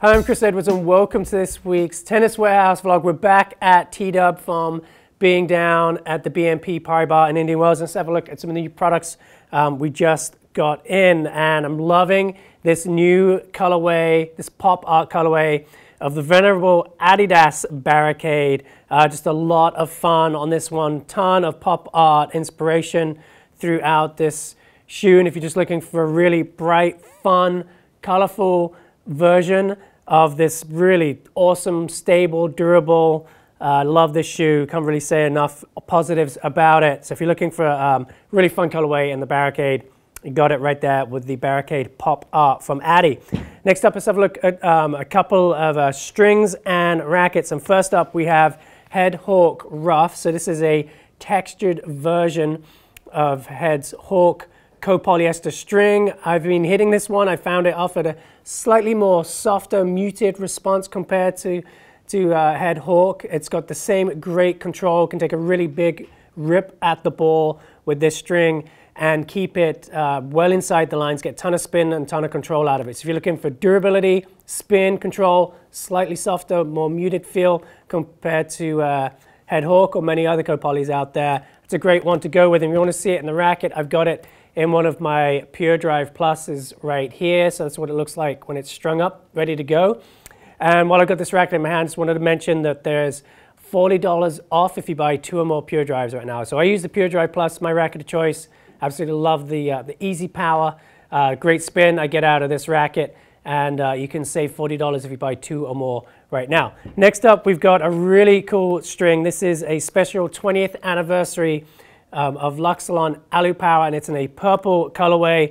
Hi, I'm Chris Edwards and welcome to this week's Tennis Warehouse vlog. We're back at T-Dub from being down at the BNP Paribas in Indian Wells. Let's have a look at some of the new products we just got in, and I'm loving this new colorway, this pop art colorway of the venerable Adidas Barricade. Just a lot of fun on this one, ton of pop art inspiration throughout this shoe, and if you're just looking for a really bright, fun, colorful version of this really awesome, stable, durable, love this shoe, can't really say enough positives about it. So if you're looking for a really fun colorway in the Barricade, you got it right there with the Barricade Pop Art from Adi. Next up, let's have a look at a couple of strings and rackets. And first up, we have Head Hawk Rough. So this is a textured version of Head's Hawk copolyester string. I've been hitting this one. I found it offered a slightly more softer, muted response compared to Head Hawk. It's got the same great control, can take a really big rip at the ball with this string and keep it well inside the lines, get a ton of spin and a ton of control out of it. So if you're looking for durability, spin, control, slightly softer, more muted feel compared to Head Hawk or many other copolys out there, it's a great one to go with. And if you want to see it in the racket, I've got it in one of my Pure Drive Pluses right here. So that's what it looks like when it's strung up, ready to go. And while I've got this racket in my hand, just wanted to mention that there's $40 off if you buy 2 or more Pure Drives right now. So I use the Pure Drive Plus, my racket of choice. Absolutely love the easy power, great spin I get out of this racket. And you can save $40 if you buy 2 or more right now. Next up, we've got a really cool string. This is a special 20th anniversary of Luxilon ALU Power, and it's in a purple colorway.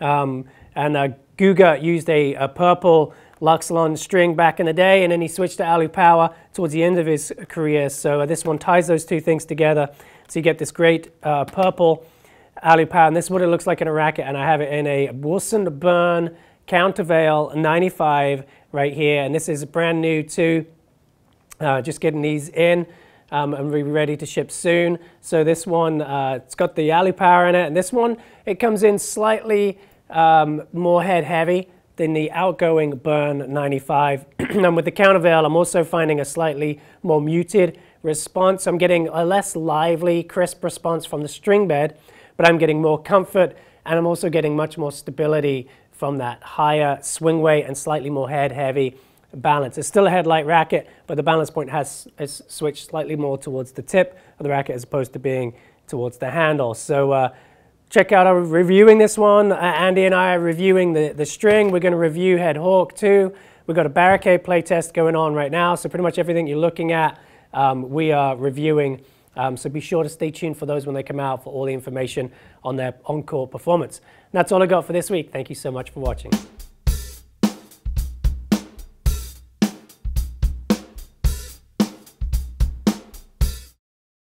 Guga used a purple Luxilon string back in the day, and then he switched to ALU Power towards the end of his career. So this one ties those two things together. So you get this great purple ALU Power, and this is what it looks like in a racket. And I have it in a Wilson Burn Countervail 95 right here, and this is brand new too. Just getting these in. And we'll be ready to ship soon. So this one, it's got the ALU Power in it, and this one, it comes in slightly more head heavy than the outgoing Burn 95. And with the Countervail, I'm also finding a slightly more muted response. I'm getting a less lively, crisp response from the string bed, but I'm getting more comfort, and I'm also getting much more stability from that higher swing weight and slightly more head heavy balance. It's still a headlight racket, but the balance point has switched slightly more towards the tip of the racket as opposed to being towards the handle. So check out our reviewing this one. Andy and I are reviewing the string. We're going to review Head Hawk too. We've got a Barricade playtest going on right now, so pretty much everything you're looking at we are reviewing. So be sure to stay tuned for those when they come out for all the information on their on-court performance. And that's all I got for this week. Thank you so much for watching.